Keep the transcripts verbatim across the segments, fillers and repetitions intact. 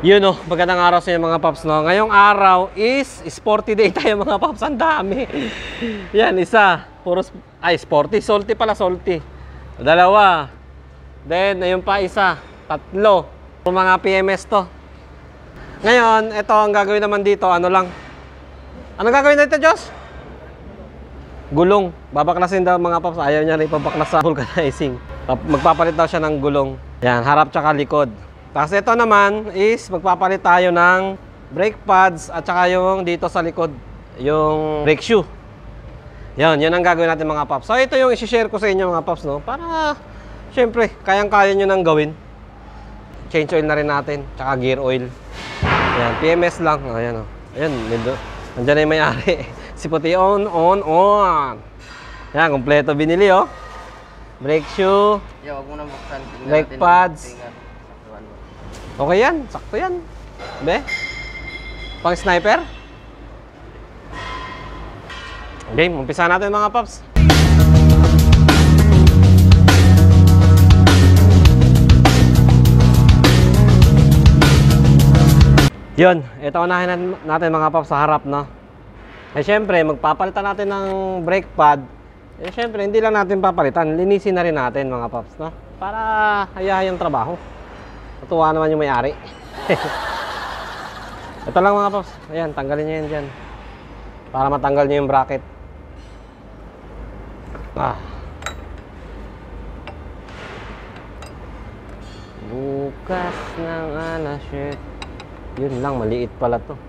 Yun oh, magandang araw sa inyo mga paps, no? Ngayong araw is sporty day tayo mga paps, ang dami. Yan, isa, puro, ay sporty, salty pala, salty. Dalawa. Then, ayun pa isa, tatlo. Puro mga P M S to. Ngayon, ito ang gagawin naman dito, ano lang. Ano gagawin dito, Diyos? Gulong. Babaklasin daw mga paps, ayaw niya rin pabaklas sa vulcanizing. Magpapalit daw siya ng gulong. Yan, harap tsaka likod. Tapos ito naman is magpapalit tayo ng brake pads at saka yung dito sa likod, yung brake shoe. Yan, yan ang gagawin natin mga paps. So ito yung isi-share ko sa inyo mga paps, no? Para syempre, kayang-kaya nyo nang gawin. Change oil na rin natin, tsaka gear oil. Yan, P M S lang. Ayan, oh. Ayan, nandiyan na yung may-ari. Si puti on, on, on. Yan, kompleto binili, oh. Brake shoe, yeah, wag mo na buksan. brake pads. Okay yan, sakto yan. Be? Pang sniper? Game, umpisa natin mga paps. Yun, ito unahin natin mga paps sa harap, no? Eh syempre, magpapalitan natin ng brake pad. Eh syempre, hindi lang natin papalitan, linisin na rin natin mga paps, no? Para hayahay yung trabaho. Natuwa naman yung may-ari. Ito lang mga paps. Ayan, tanggalin nyo yan dyan. Para matanggal nyo yung bracket. Ah. Bukas ng alas siyete. Yun lang, maliit pala to.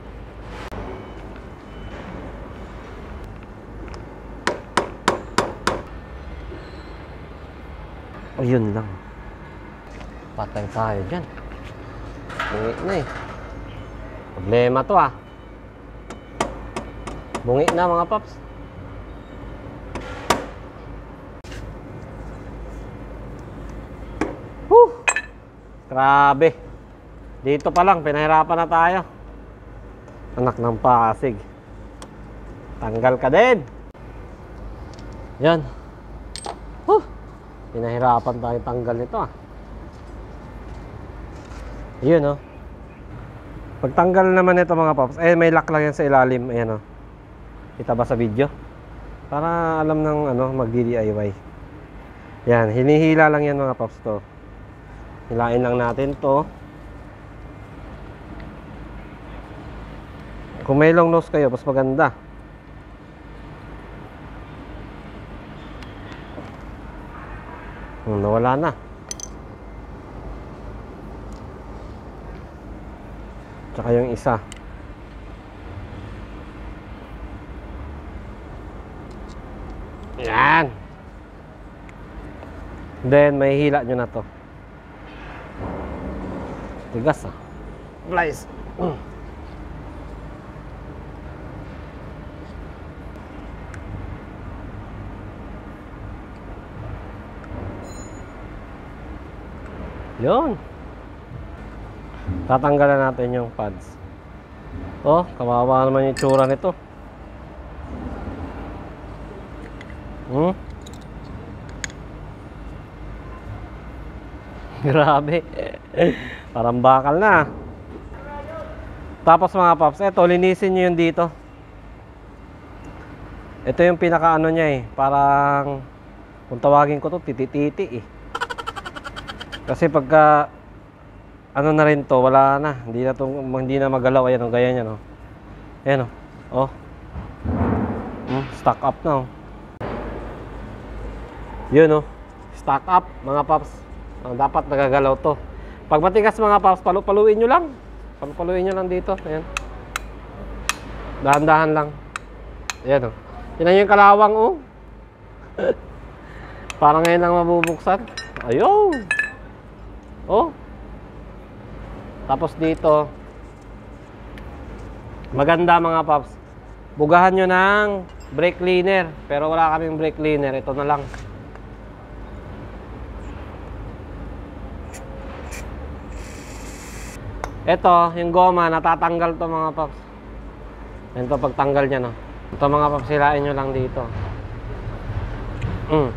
Oh, yun lang. Patay tayo dyan. Bungi na eh. Problema to ah. Bungi na mga paps. Whew! Grabe. Dito pa lang, pinahirapan na tayo. Anak ng Pasig. Tanggal ka din. Yan. Whew! Pinahirapan tayo tanggal nito ah. Yun oh. Pagtanggal naman ito mga paps, eh may lock lang yan sa ilalim. Ayan oh. Kita ba sa video? Para alam ng ano, mag-D I Y. Yan, hinihila lang yan mga paps to. Hilain lang natin to. Kung may long nose kayo, mas maganda. Hmm, nawala na. Tsaka yung isa. Yan. Then may hila nyo na to. Tigas ah. Flies. Mm. Yun. Tatanggalan natin yung pads. Oh, kawawa naman yung tsura nito. Hmm? Grabe. Parang bakal na. Tapos mga paps, eto, linisin nyo yung dito. Ito yung pinaka ano niya eh. Parang, kung tawagin ko to, titi-titi eh. Kasi pagka ano na rin to, wala na. Hindi na to, hindi na magalaw. Ayan o, gaya niya no. Ayan o. Oh. Hmm, stock up na o. Yun o. Stock up mga paps. Oh, dapat nagagalaw to. Pag matigas mga paps, palu-paluin nyo lang. Palu-paluin nyo lang dito. Ayan. Dahan-dahan lang. Ayan o. Tinan yung kalawang o. Parang ngayon lang mabubuksan. Ayun. Oh. Tapos dito, maganda mga paps, bugahan nyo ng brake cleaner. Pero wala kaming brake cleaner, ito na lang. Ito, yung goma, natatanggal to mga paps. Ito pagtanggal niya, no. Ito mga paps, hilain nyo lang dito. Mm.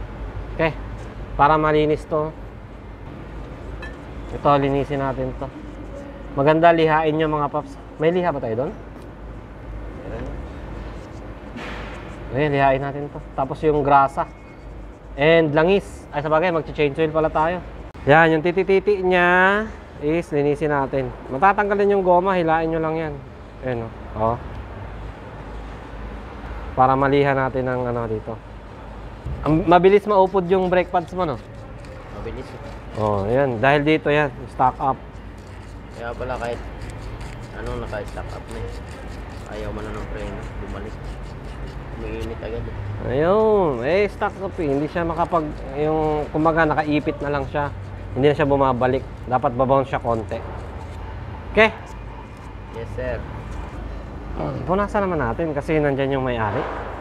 Okay, para malinis to. Ito, linisin natin to. Maganda lihain nyo mga paps. May liha ba tayo doon? Ayan, lihain natin to. Tapos yung grasa. And langis. Ay, sabagay, mag-change oil pala tayo. Yan, yung titi-titi niya is linisin natin. Matatanggalin yung goma, hilain nyo lang yan. Ayan o. Oh. Para maliha natin ang ano dito. Ang mabilis maupod yung brake pads mo, no? Mabilis. Oh, yan. Dahil dito yan, stock up. Kaya pala kahit ano, naka-stack up na eh. Ayaw man na ng preno, bumalik. Umiinit agad eh. Ayun, eh stock up eh. Hindi siya makapag, yung kumaga nakaipit na lang siya. Hindi na siya bumabalik. Dapat babounce siya konti. Okay? Yes sir. Punasan naman natin kasi nandyan yung may-ari.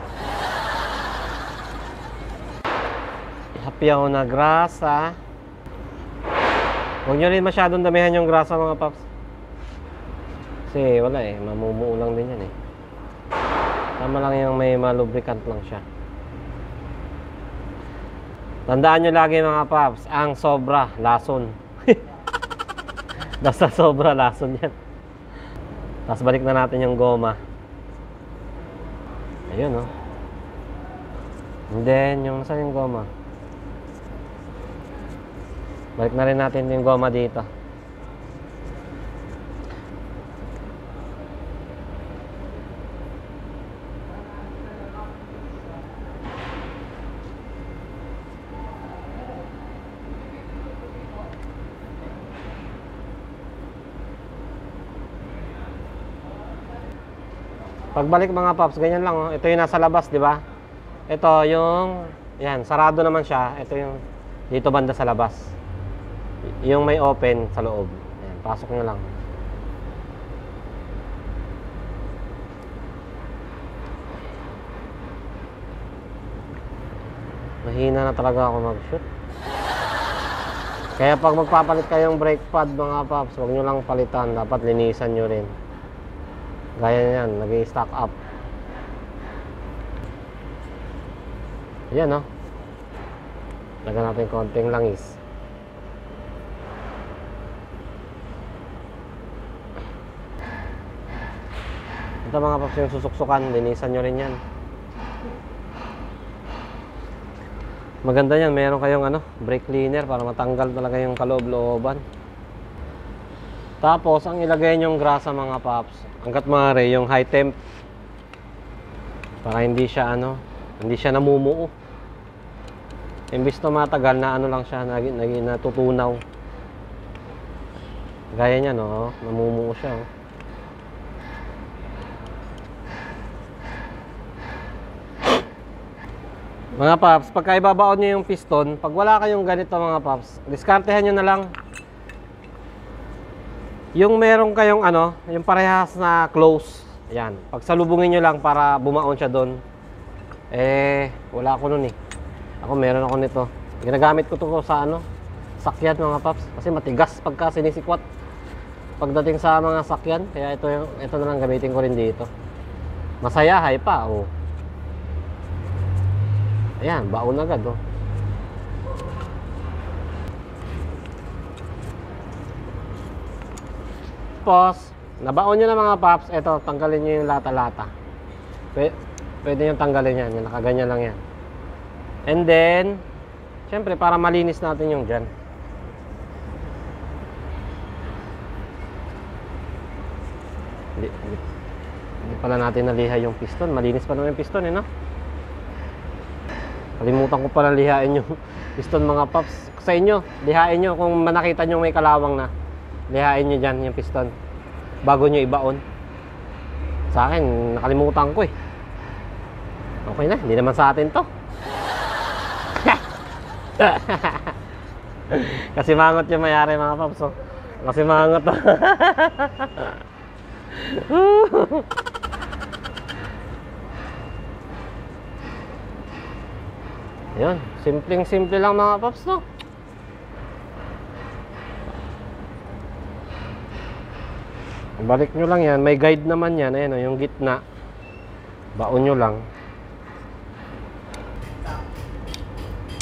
Hapyaw na grasa. Huwag nyo rin masyadong damihan yung grasa mga paps. Kasi wala eh, mamumuo lang din yan eh. Tama lang yung may malubricant lang siya. Tandaan nyo lagi mga paps, ang sobra, lason. Basta sobra, lason yan. Tapos balik na natin yung goma. Ayun oh. And then, yung saan yung goma? Balik na rin natin yung goma dito. Pagbalik mga paps, ganyan lang oh. Ito yung nasa labas, di ba? Ito yung, yan, sarado naman siya. Ito yung dito banda sa labas. Yung may open sa loob. Ayan, pasok nyo lang. Mahina na talaga ako mag-shoot. Kaya pag magpapalit kayong brake pad mga paps, huwag nyo lang palitan. Dapat linisan nyo rin. Gaya yan, nag-i-stock up. Ayan no. Lagyan natin konting langis. Ito mga paps yung susuksukan, linisan nyo rin yan. Maganda yan, meron kayong ano, brake cleaner para matanggal talaga yung kaloob-looban. Tapos, ang ilagay nyong grasa mga paps, hanggat maaari yung high temp. Para hindi siya ano, hindi siya namumuo. Imbis na matagal na ano lang siya, naging, naging natutunaw. Gaya niya no, namumuo siya oh. Mga paps, pagka ibabaon nyo yung piston, pag wala kayong ganito mga paps, diskartehan nyo na lang. Yung meron kayong ano, yung parehas na close. Ayan, pagsalubungin nyo lang para bumaon siya doon. Eh, wala ako nun eh. Ako meron ako nito. Ginagamit ko to sa ano, sakyan mga paps. Kasi matigas pagka sinisikwat. Pagdating sa mga sakyan, kaya ito, yung, ito na lang gamitin ko rin dito. Masayahay pa, oh. Ayan, baon agad, oh. Tapos, nabaon nyo na mga paps, eto, tanggalin nyo yung lata-lata. Pwede, pwede nyo tanggalin yan, yung nakaganyan lang yan. And then, syempre, para malinis natin yung dyan. Hindi, hindi, hindi pala natin naliha yung piston. Malinis pa naman yung piston, eh, no? Kalimutan ko pala lihain yung piston mga paps. Sa inyo, lihain nyo kung nakita nyo may kalawang na. Lihain nyo dyan yung piston bago nyo ibaon. Sa akin, nakalimutan ko eh. Okay na, hindi naman sa atin to. Kasi mangot yung mayari mga paps oh. Kasi mangot to. Yun, simpleng-simple lang mga paps no. Balik nyo lang yan, may guide naman yan. Ayan o, yung gitna baon nyo lang.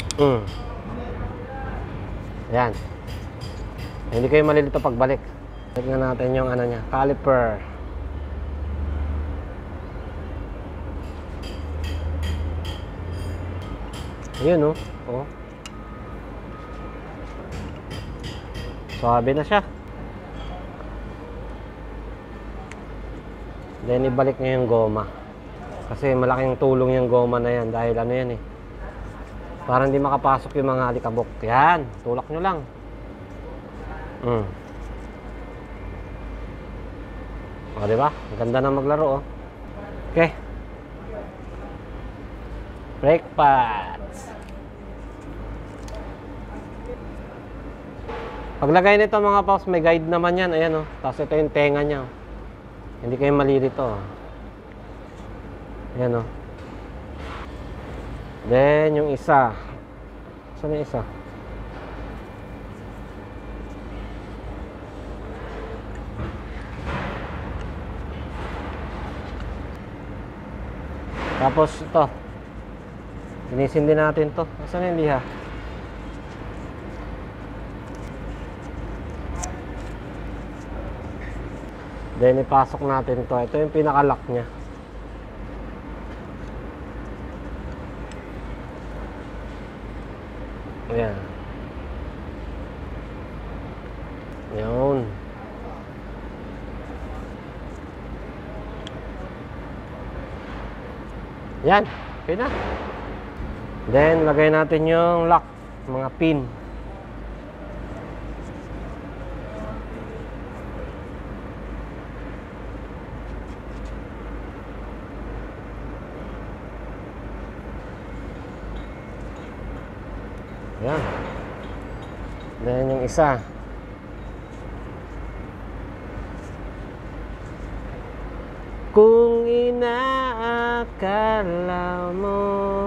mm. Ayan. Hindi kayo malilito pagbalik. Tignan natin yung ano niya, caliper. Ayun oh. Oh. Suabe na siya. Then ibalik niya yung goma. Kasi malaking tulong yung goma na yan dahil ano yan eh. Para hindi makapasok yung mga alikabok. Yan, tulak nyo lang. Mm. O, diba? Ang ganda na maglaro, oh. Okay. Brake pads. Paglagay nito mga paps, may guide naman yan. Ayan, oh. Tapos ito yung tenga niya, oh. Hindi kayo malilito, oh. Ayan, oh. Then, yung isa. Saan yung isa? Tapos, ito. Sinisindi natin to. Saan yung liha? Then, ipasok natin to. Ito yung pinaka-lock niya. Ayan. Yun. Yan. Okay na. Then, lagay natin yung lock. Mga pin. Yan. Then yung isa. Kung inaakala mo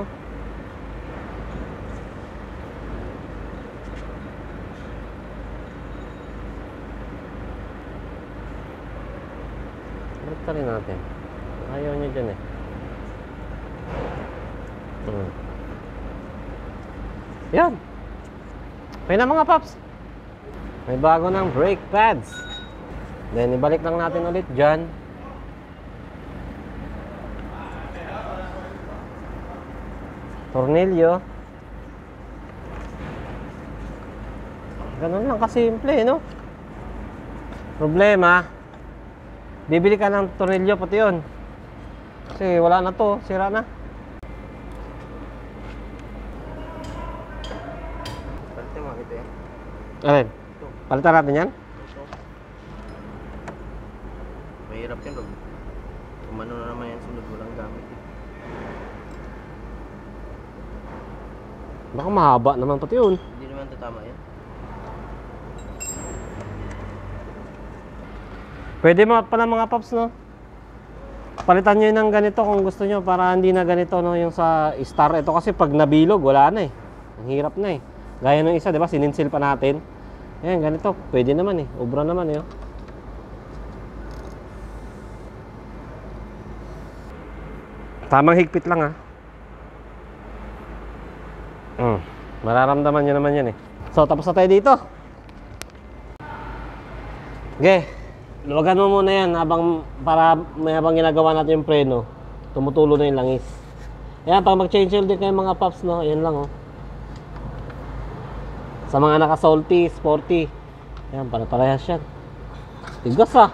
balik rin natin. Ayaw nyo dyan eh. Hmm. Yan. Okay na mga paps. May bago ng brake pads. Then ibalik lang natin ulit dyan. Tornilyo. Ganun lang kasimple, no? Problema, bibili ka ng tornilyo pati yun. Kasi wala na to, sira na. Alin? Palitan natin yan? Ito. Mahirap yan bro. Kung ano na naman yan sunod, walang gamit. Baka mahaba naman pati yun. Hindi naman tatama yan. Pwede mga pala mga paps, no? Palitan nyo yun ng ganito kung gusto nyo para hindi na ganito, no? Yung sa star. Ito kasi pag nabilog, wala na eh. Ang hirap na eh. Gaya ng isa, di ba? Sininsil pa natin. Ayan, ganito. Pwede naman eh. Obra naman eh. Oh. Tamang higpit lang ah. Hmm. Mararamdaman nyo naman yan eh. So, tapos na tayo dito. Okay. Luwagan mo muna yan habang, para may habang ginagawa natin yung preno. Tumutulo na yung langis. Ayan, pag mag-change oil din kayo mga paps, no? Ayan lang oh. Sa mga naka-salty, sporty. Ayan, para-parehas yan. Tigas ah.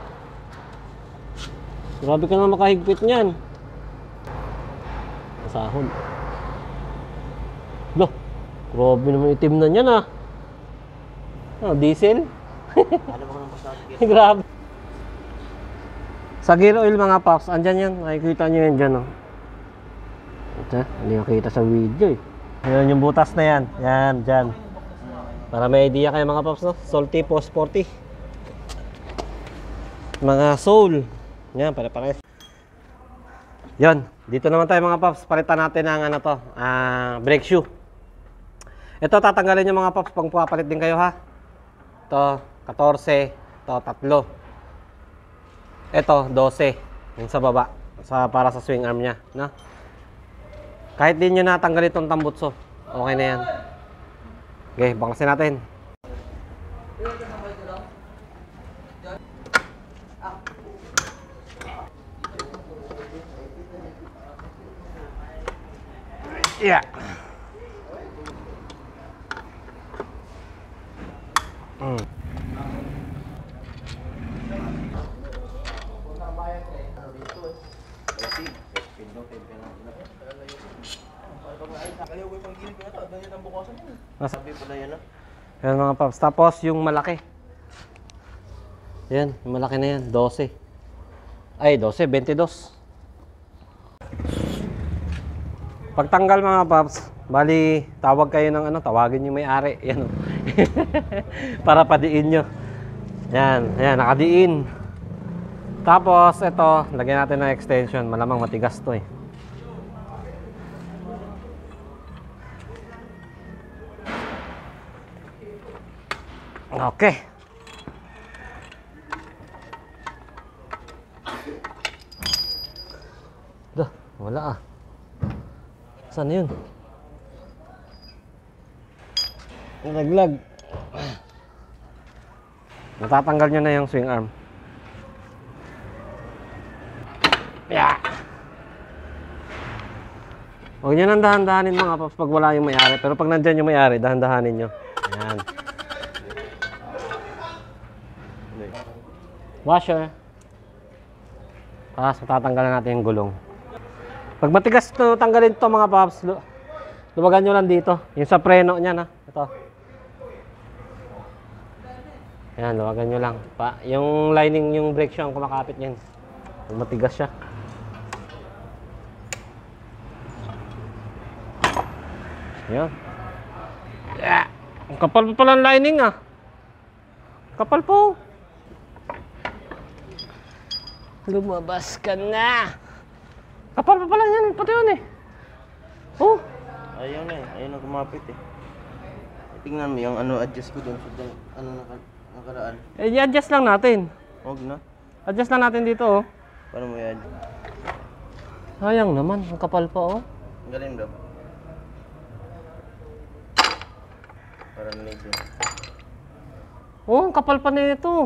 Grabe ka na makahigpit niyan. Masahod. Loh, grabe naman itim na niyan ah. Oh, diesel? Ano ba nang pasado? Grabe. Sa gear oil mga paps, andyan yan. Makikita nyo yan dyan oh. Ito, hindi nakita sa video eh. Ayan yung butas na yan. Yan, dyan. Para may idea kayo mga paps, no? Salty po, sporty. Mga soul. Yan, pare-pares. Yan, dito naman tayo mga paps. Palitan natin ang ano to, uh, brake shoe. Ito tatanggalin yung mga paps pag pupapalit din kayo ha. Ito, fourteen. Ito, tatlo. Ito, twelve. Yung sa baba. Sa, para sa swing arm nya, no? Kahit din nyo natanggal itong tambutso, okay na yan. Okay, bangkasin natin. Yeah. Mm. Nasa Sabi pala yan ah. yan mga paps. Tapos yung malaki. Yan, yung malaki na yan. twelve. Ay, twelve, twenty-two. Pagtanggal mga paps, bali tawag kayo ng ano, tawagin yung may-ari. Yan o. Para padiin nyo. Yan, yan, nakadiin. Tapos ito, lagyan natin ng extension. Malamang matigas to eh. Okay. Dah, wala ah. Saan na yun? Nalaglag. Natatanggal nyo na yung swing arm. Yeah. Huwag nyo nang dahan-dahanin mga paps pag wala yung may-ari. Pero pag nandyan yung may-ari, dahan-dahanin nyo. Ayan. Washer. Tapos tatanggalan natin yung gulong. Pag matigas to, tanggalin to mga paps. Luwagan nyo lang dito. Yung sa preno niya na. Ito. Ayan, luwagan nyo lang. Pa, yung lining, yung brake shoe ang kumakapit yan. Pag matigas siya. Ayan. Yeah. Ang kapal pa pala ang lining ah. Kapal po. Lumabas ka na. Kapal pa pala yan. Pati yun eh. Oh. Ayaw na eh. Ayaw na kumapit eh. Tingnan mo yung ano, adjust ko doon sa dyan, ano naka, nakaraan. Eh, i-adjust lang natin. Huwag na. Adjust lang natin dito oh. Paano mo yan? Sayang naman. Ang kapal pa oh. Ang galing daw. Para nito. Oh, ang kapal pa nito.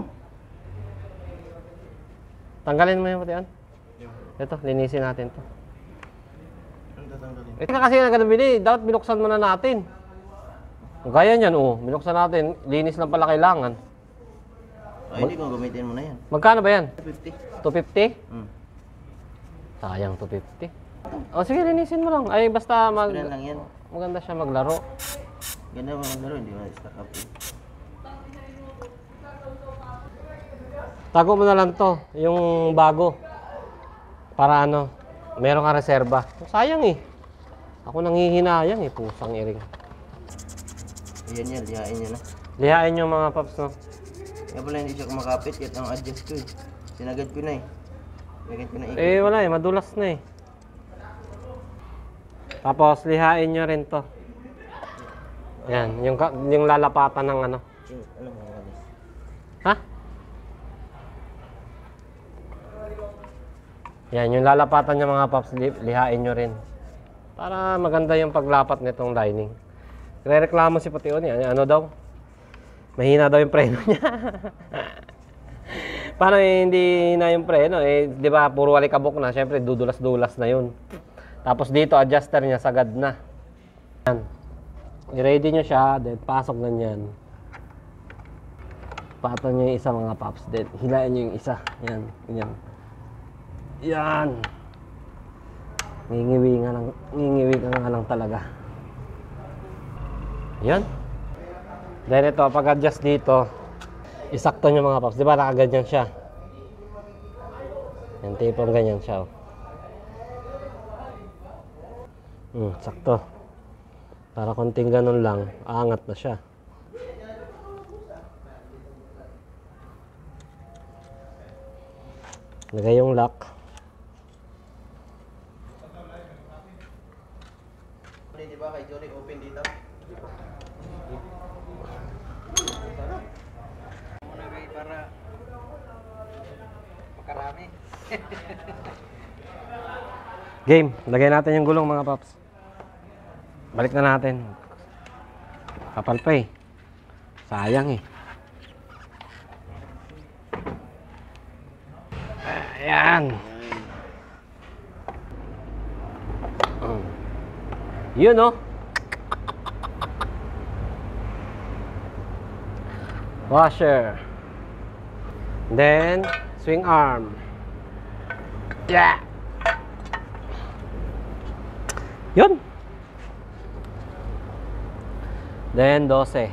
Tanggalin mo yung pati yan. Ito, linisin natin to. Ano tatanggalin? Ito kasi na ganun bili. Dapat binuksan muna natin. Kung kaya niyan, oh. Binuksan natin. Linis lang pala kailangan. Ay, hindi ko gamitin mo na yan. Magkano ba yan? fifty. two fifty? Hmm. Sayang two fifty. O sige, linisin mo lang. Ay, basta mag... Ganun lang yan. maganda siya maglaro. Ganda mo ang laro, hindi mo na-stack up eh. Tago mo na lang to, yung bago. Para ano, meron kang reserba. Sayang eh. Ako nanghihinayang eh, pusang iring. Ayan yan, lihain niya na. Lihain yung mga paps, no? Kaya pala hindi siya kumakapit, kahit ang adjust ko eh. Sinagad ko na eh. Sinagad ko na ikot. Eh, wala eh, madulas na eh. Tapos, lihain nyo rin to. Yan, yung, ka- yung lalapatan ng ano. Yung, ano mga walis? Ha? Yan, yung lalapatan niya mga paps, li- lihain nyo rin. Para maganda yung paglapat nitong lining. Re-reklamo si Pution niya. Ano daw? Mahina daw yung preno niya. Paano eh, hindi na yung preno? Eh, di ba, puro walikabok na. Siyempre, dudulas-dulas na yun. Tapos dito, adjuster niya, sagad na. Yan. I-ready nyo siya, then pasok na yan. Pato nyo yung isa mga paps. Then, hilain nyo yung isa. Yan, yan. Yan. Ngingiwi nga lang, ngingiwi ka nga lang talaga. Yan. Then ito, pag-adjust dito, isakto nyo mga paps. Di ba nakaganyan siya? Yan, tipong ganyan siya. Oh. Hmm, sakto. Para konting ganun lang, aangat na siya. Lagay yung lock. Di ba kay Jory open dito? Muna kayo para makarami. Game, lagay natin yung gulong mga paps. Balik na natin. Kapal pa eh. Sayang eh. Ayan. Yun, no? Washer. Then, swing arm. Yeah! Yun. Then, twelve.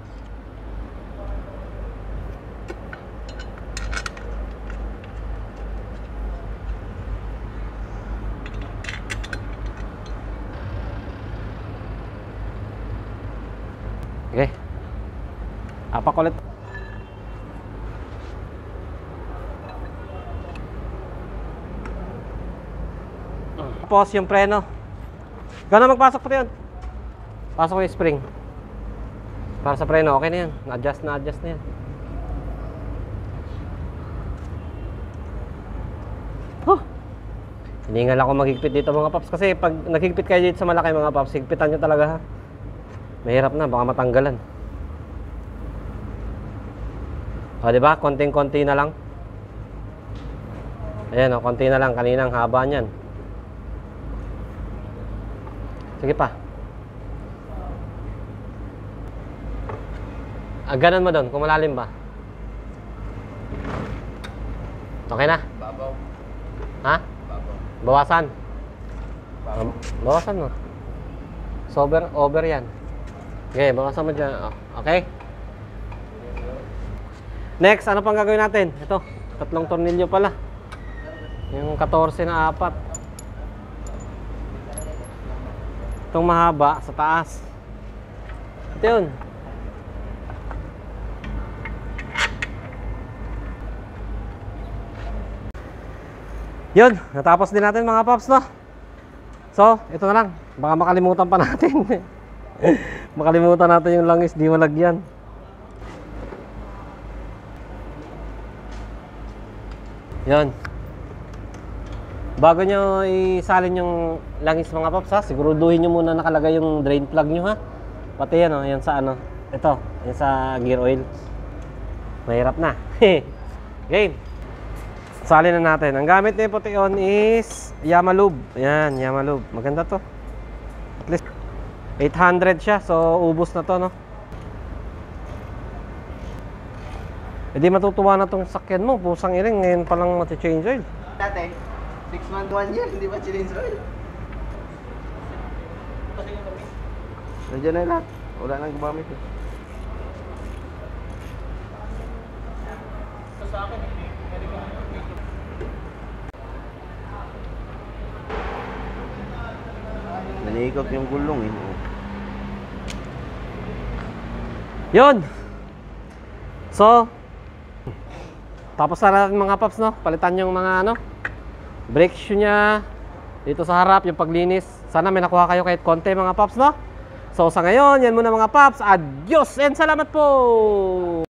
Okay. Apak ulit. Tapos yung preno. Ikaw na magpasok pati yun. Pasok ko yung spring. Para sa preno, okay na yan. Na-adjust na adjust na yan. Huh. Hiningal ako maghigpit dito mga paps. Kasi pag naghigpit kayo dito sa malaki mga paps, higpitan nyo talaga ha. Mahirap na, baka matanggalan. O diba, konting-konti na lang. Ayan o, konti na lang. Kaninang haba niyan. Sige pa. Ah, ganun mo doon, kung malalim ba. Okay na? Babaw. Ha? Babaw. Bawasan? Babaw. Um, bawasan mo. Sober, over yan. Okay, bawasan mo dyan. Oh, okay? Next, ano pang gagawin natin? Ito, tatlong tornilyo pala. Yung fourteen na apat. Itong mahaba sa taas. Ito yun. Yun, natapos din natin mga paps, no? So, ito na lang. Baka makalimutan pa natin. Makalimutan natin yung langis, di malagyan. Yun. Bago nyo isalin yung langis mga paps, ha? Siguruduhin nyo muna nakalagay yung drain plug nyo, ha? Pati yan, oh, yan sa ano. Ito, yan sa gear oil. Mahirap na. Game. Salin na natin. Ang gamit na yung pution is Yamalube. Yan, Yamalube. Maganda to. At least eight hundred siya. So, ubos na to, no? E di matutuwa na tong sakyan mo. Pusang iring. Ngayon palang mati-change oil. Dati, six months, one year, hindi ba change oil? Nandiyan na lahat. Wala nang gumamit eh. Sa akin, nanikot yung gulong eh. Yun. So, tapos na natin mga paps, no? Palitan yung mga ano, brake shoe nya dito sa harap, yung paglinis. Sana may nakuha kayo kahit konti mga paps, no? So sa ngayon, yan muna mga paps. Adios and salamat po!